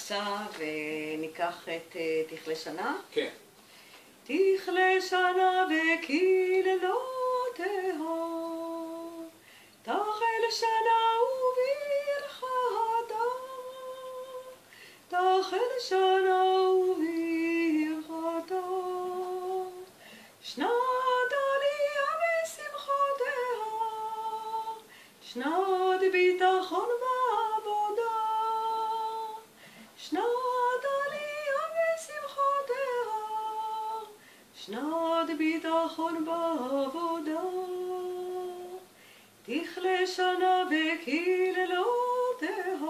עכשיו ניקח את תכלה שנה. כן. תכלה שנה וקללותיה, תחל שנה וברכתה, תחל שנה וברכתה, שנת עלייה ושמחותיה, שנת ביטחון בעבודה, שנת עלייה ושמחותיה, שנת ביטחון בעבודה. תכלה שנה וקללותיה,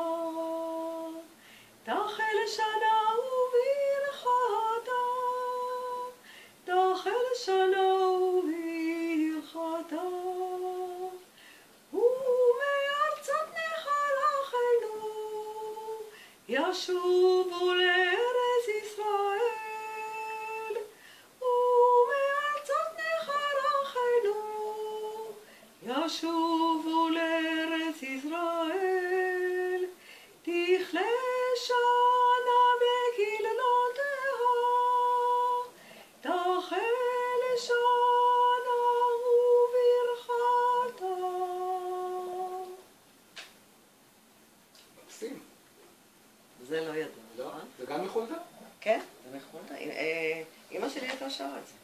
תחל שנה וברכתה, תחל שנה וברכתה. ומארצות נכר אחינו ישובו לארץ ישראל, ומארצות נכר אחינו ישובו לארץ ישראל. תכלה שנה וקללותיה, תחל שנה וברכתה. מקסים. זה לא ידוע, לא? נכון? זה גם יכולת? כן, זה נכון. אמא שלי הייתה שרה את זה.